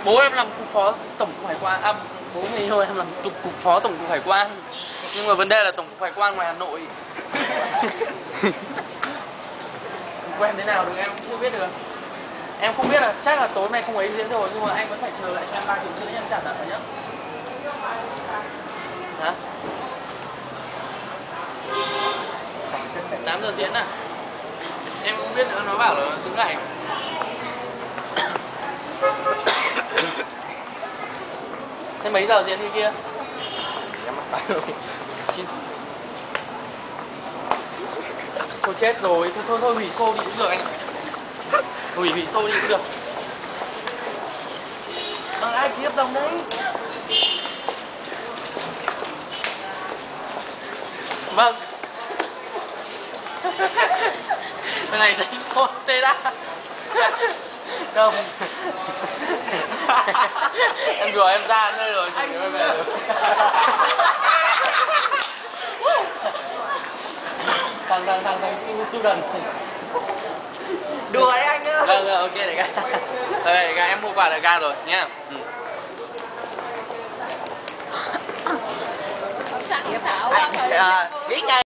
Bố em làm cục phó tổng cục hải quan, bố người yêu em làm cục phó tổng cục hải quan. Nhưng mà vấn đề là tổng cục hải quan ngoài Hà Nội. Quen thế nào được em cũng chưa biết được. Em không biết là chắc là tối nay không ấy diễn rồi, nhưng mà anh vẫn phải chờ lại cho em 3 tiếng nữa em trả nợ nhá. Hả? 8 giờ diễn à? Em không biết nữa, nó bảo là xứng lại. Thế mấy giờ diễn thế kia? Thôi chết rồi, thôi hủy show đi cũng được anh ạ. Hủy show đi cũng được. Ai ký hợp đồng đấy? Vâng. Cái này sẽ show xe ra. Không. Em đùa em ra nơi rồi thì em về rồi. Thằng su đần. Đùa đấy anh ơi. Vâng, ok đại ca. Đại ca em mua quà đại ca rồi nhá. Sẵn xạo quá rồi. Biết ngay.